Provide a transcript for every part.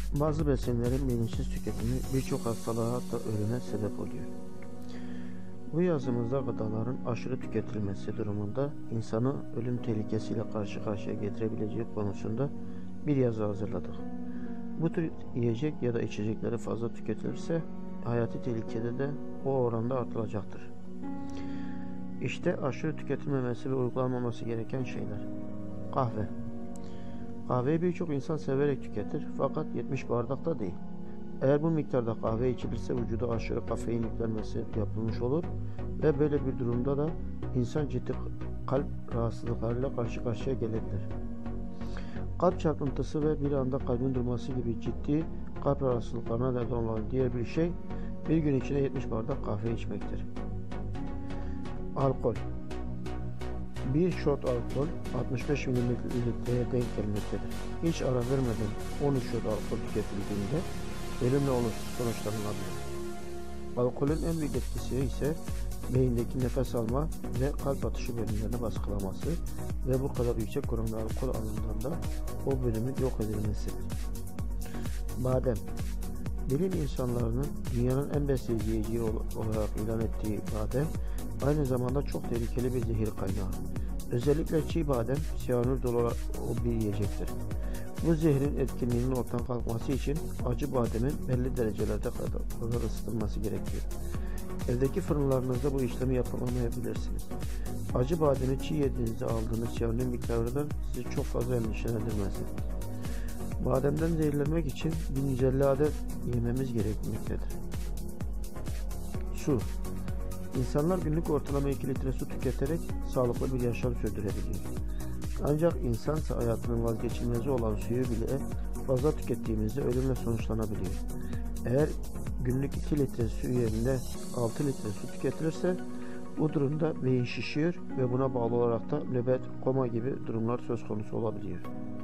Bazı besinlerin bilinçsiz tüketimi birçok hastalığa hatta ölüme sebep oluyor. Bu yazımızda gıdaların aşırı tüketilmesi durumunda insanı ölüm tehlikesiyle karşı karşıya getirebileceği konusunda bir yazı hazırladık. Bu tür yiyecek ya da içecekleri fazla tüketilirse hayati tehlikede de o oranda artılacaktır. İşte aşırı tüketilmemesi ve uygulanmaması gereken şeyler. Kahve. Kahveyi birçok insan severek tüketir fakat 70 bardakta değil. Eğer bu miktarda kahve içilirse vücuda aşırı kafein yüklenmesi yapılmış olur ve böyle bir durumda da insan ciddi kalp rahatsızlıklarıyla karşı karşıya gelebilir. Kalp çarpıntısı ve bir anda kalbin durması gibi ciddi kalp rahatsızlıklarına neden olan diğer bir şey bir gün içinde 70 bardak kahve içmektir. Alkol. Bir shot alkol 65 mililitreye denk gelmektedir. Hiç ara vermeden 13 shot alkol tüketildiğinde ölümle sonuçlanabilir. Alkolün en büyük etkisi ise beyindeki nefes alma ve kalp atışı bölümlerini baskılaması ve bu kadar yüksek oranda alkol alındığında o bölümün yok edilmesidir. Badem. Bilim insanlarının dünyanın en besleyici yiyeceği olarak ilan ettiği badem aynı zamanda çok tehlikeli bir zehir kaynağı. Özellikle çiğ badem siyanür dolu bir yiyecektir. Bu zehrin etkinliğinin ortadan kalkması için acı bademin belli derecelerde kadar ısıtılması gerekiyor. Evdeki fırınlarınızda bu işlemi yapamayabilirsiniz. Acı bademi çiğ yediğinizde aldığınız siyanür miktarından sizi çok fazla endişelendirmesin. Bademden zehirlenmek için 1150 adet yememiz gerekmektedir. Su. İnsanlar günlük ortalama 2 litre su tüketerek sağlıklı bir yaşam sürdürebiliyor. Ancak insansa hayatının vazgeçilmezi olan suyu bile fazla tükettiğimizde ölümle sonuçlanabiliyor. Eğer günlük 2 litre su yerine 6 litre su tüketilirse bu durumda beyin şişiyor ve buna bağlı olarak da nöbet, koma gibi durumlar söz konusu olabiliyor.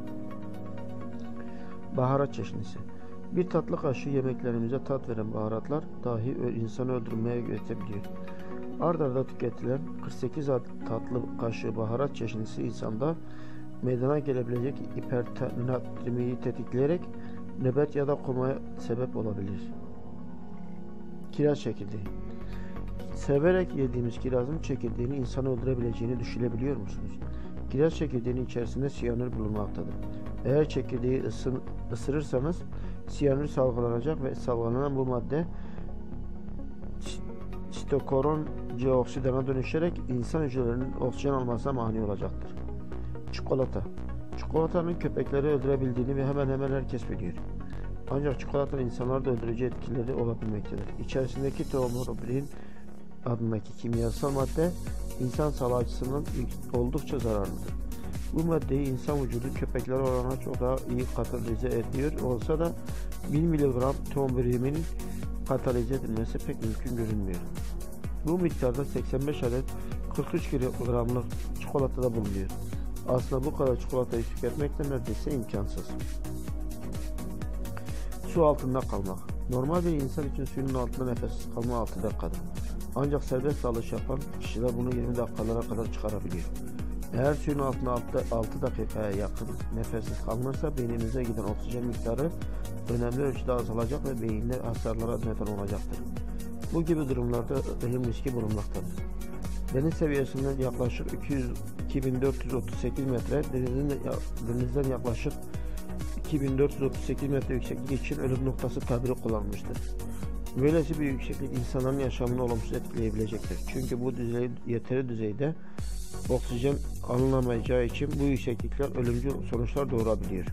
Baharat çeşnisi. Bir tatlı kaşığı yemeklerimize tat veren baharatlar dahi insanı öldürmeye yetebiliyor. Ard arda tüketilen 48 tatlı kaşığı baharat çeşnisi insanda meydana gelebilecek hipernatremiyi tetikleyerek nöbet ya da komaya sebep olabilir. Kiraz çekirdeği. Severek yediğimiz kirazın çekirdeğini insanı öldürebileceğini düşünebiliyor musunuz? Kiraz çekirdeğinin içerisinde siyanür bulunmaktadır. Eğer çekirdeği ısırırsanız siyanür salgılanacak ve salgılanan bu madde sitokoron C-oksidana dönüşerek insan hücrelerinin oksijen almasına mani olacaktır. Çikolata. Çikolatanın köpekleri öldürebildiğini ve hemen hemen herkes biliyor. Ancak çikolatanın insanları da öldürücü etkileri olabilmektedir. İçerisindeki teobromin adındaki kimyasal madde insan sağlığı açısından oldukça zararlıdır. Bu maddeyi insan vücudu köpekler oranına çok daha iyi katalize ediyor olsa da 1000 mg teobrominin katalize edilmesi pek mümkün görünmüyor. Bu miktarda 85 adet 43 gramlık çikolatada bulunuyor. Aslında bu kadar çikolatayı tüketmek de neredeyse imkansız. Su altında kalmak. Normal bir insan için suyun altında nefessiz kalma 6 dakikadır. Ancak serbest dalış yapan kişiler bunu 20 dakikalara kadar çıkarabiliyor. Eğer suyun altında 6 dakikaya yakın nefessiz kalınırsa beyninize giden oksijen miktarı önemli ölçüde azalacak ve beyinde hasarlara neden olacaktır. Bu gibi durumlarda ölüm riski bulunmaktadır. Deniz seviyesinden yaklaşık 2438 metre, denizden yaklaşık 2438 metre yükseklik için ölüm noktası tabiri kullanılmıştır. Böylesi bir yükseklik insanların yaşamını olumsuz etkileyebilecektir. Çünkü bu yeteri düzeyde oksijen alınamayacağı için bu yükseklikler ölümcül sonuçlar doğurabiliyor.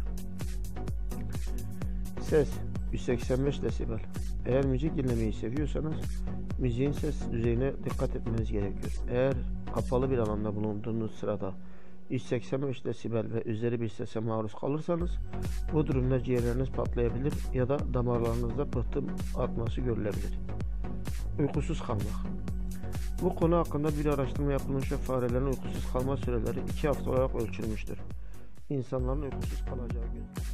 Ses 185 desibel. Eğer müzik dinlemeyi seviyorsanız müziğin ses düzeyine dikkat etmeniz gerekiyor. Eğer kapalı bir alanda bulunduğunuz sırada 185 desibel ve üzeri bir sese maruz kalırsanız bu durumda ciğerleriniz patlayabilir ya da damarlarınızda pıhtı artması görülebilir. Uykusuz kalmak. Bu konu hakkında bir araştırma yapılmış ve farelerin uykusuz kalma süreleri 2 hafta olarak ölçülmüştür. İnsanların uykusuz kalacağı gün